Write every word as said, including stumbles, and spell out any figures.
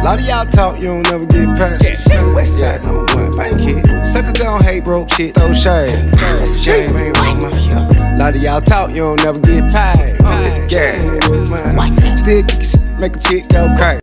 Lot of y'all talk, you don't never get paid. West side's on one bank kid. Sucker gon' hate broke shit, throw shade. That's a shame, ain't wrong, mafia. Lot of y'all talk, you don't never get paid. Hit the gas, man. Still kick, make a chick go crazy.